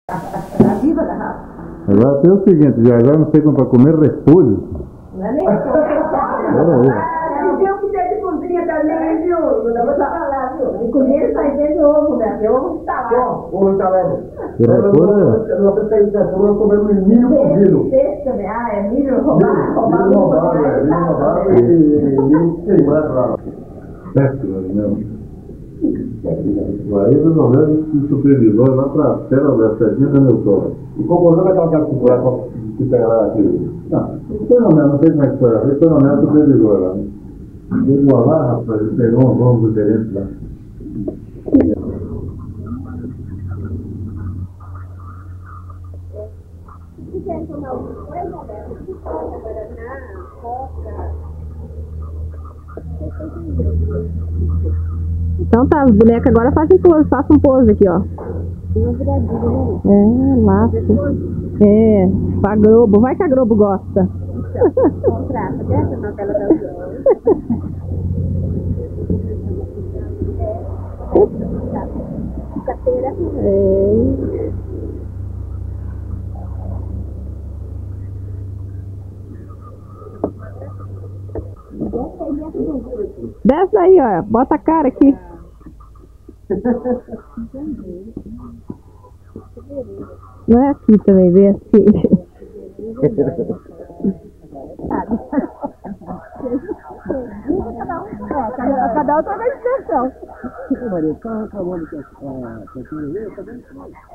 Tá viva, garrafa? Agora tem o seguinte, já não sei como para comer repolho. Não é nem isso. Viu que tem de cozinha também, viu? Não dá pra falar, viu? De cozinha sai dentro ovo, né? Porque ovo está lá. Ovo está lá. Eu Você tem pessoas comendo milho cozido. Peixe também. Ah, é milho roubado. Milho roubado e milho queimado lá. Aí resolvemos o supervisor lá para a cena da Serginha da Neutória. E concordou com aquela cultura que tem lá aqui? Não, foi no mesmo, não sei como é que foi. Ele foi no mesmo supervisor lá. Chegou lá, rapaz, ele pegou um vamos diferente lá. Se quiser tomar alguma coisa, guaraná, coca. Então tá, as bonecas agora fazem pose, façam pose aqui, ó. É, laço. É, pra Globo. Vai que a Globo gosta. Contrata dessa novela da Carteira. É. Desce aí, ó. Bota a cara aqui. Não é aqui também, vem assim. Cada um tá na extensão. Maria, qual é o nome que eu tá bem?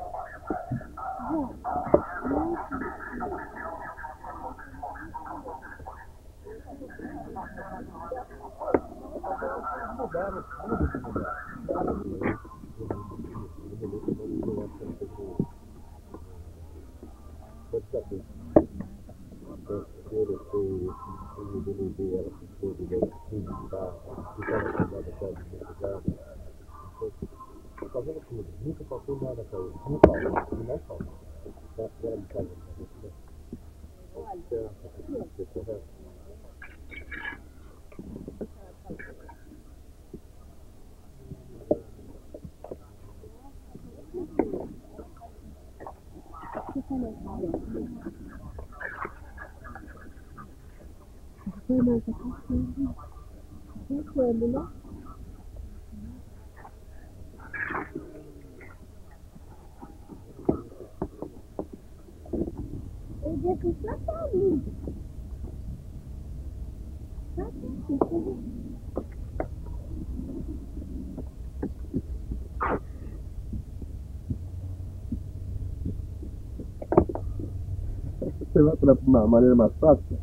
Você vai para uma maneira mais fácil?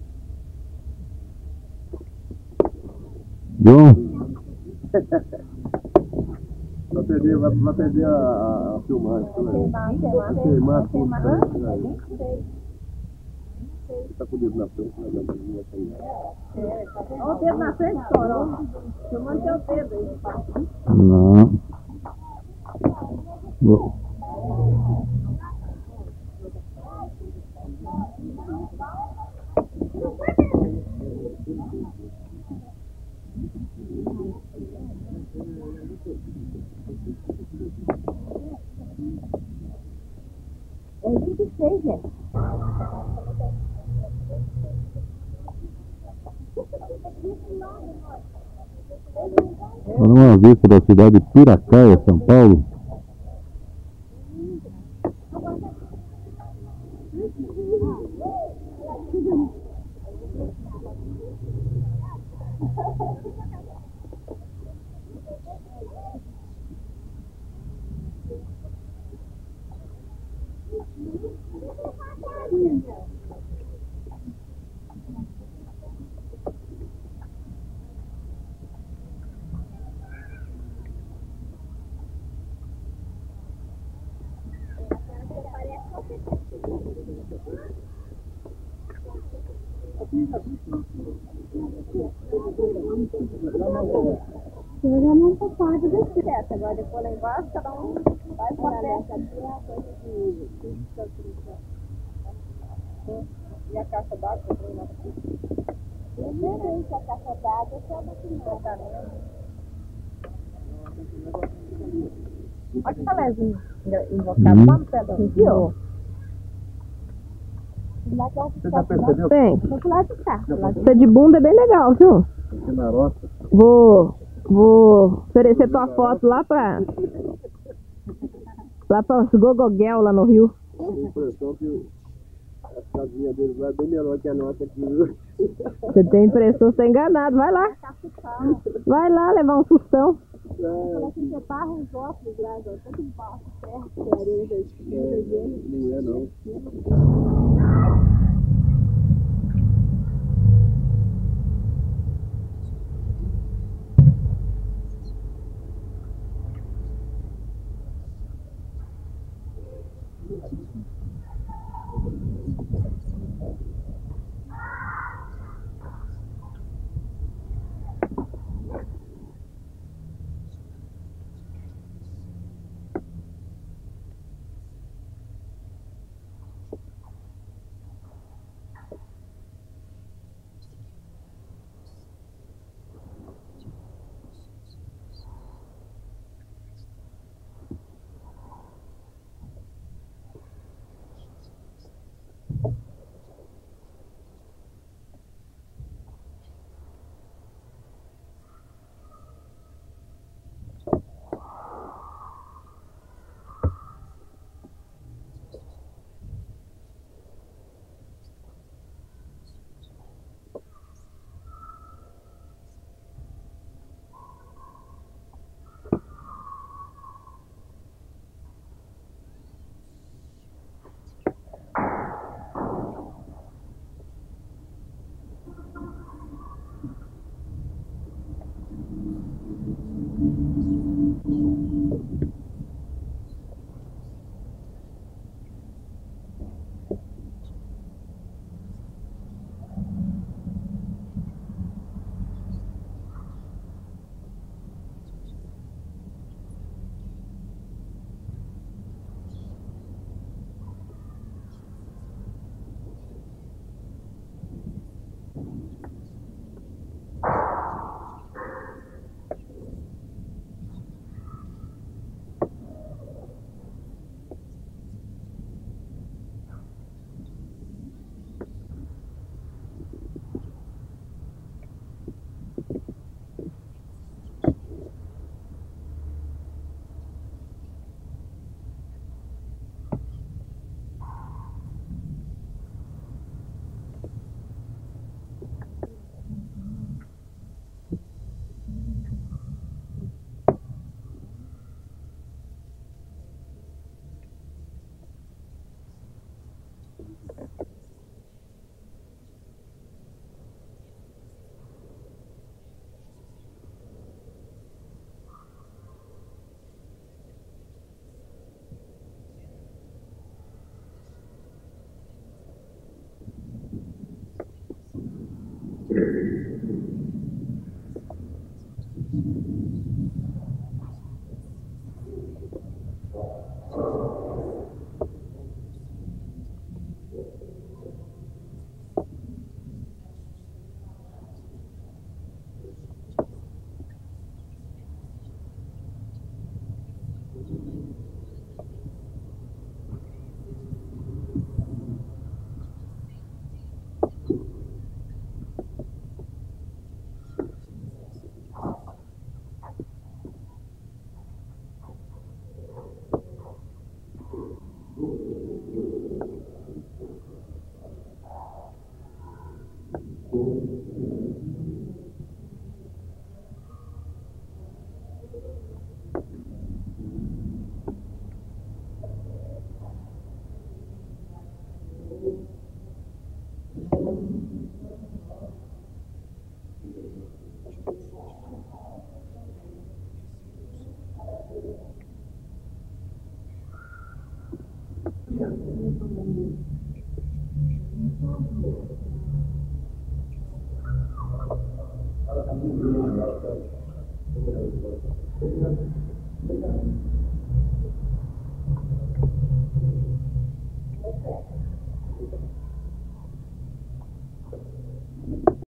João? Vai perder a filmagem. Vai queimar tudo. Você tá com o dedo na frente, mas não vai sair. Olha o dedo na frente, Soró. Chamando teu dedo aí. Não. É 26, né? Olha uma vista da cidade de Piracaia, São Paulo. Eu já não tô parte do certo. Agora depois lá embaixo, cada um vai pra peça aqui, é a coisa de e a caixa d'água que eu lá aqui. Eu sei que a caixa d'água é só daqui nada, né? Olha que tolezinho. Invocado lá no pé da aqui, ó. Você já percebeu? Tem. Tem que lá de cá. Isso de bunda é bem legal, viu? Aqui na roça, Vou oferecer tua foto lá pra os Gogoguel lá no Rio. Tenho a impressão que a casinha deles lá é bem menor que a nossa aqui, viu? Você tem impressão, você tá enganado. Vai lá. Vai lá levar um sustão. Você parra os ossos lá, tanto de barro, terra, areia, Não é não.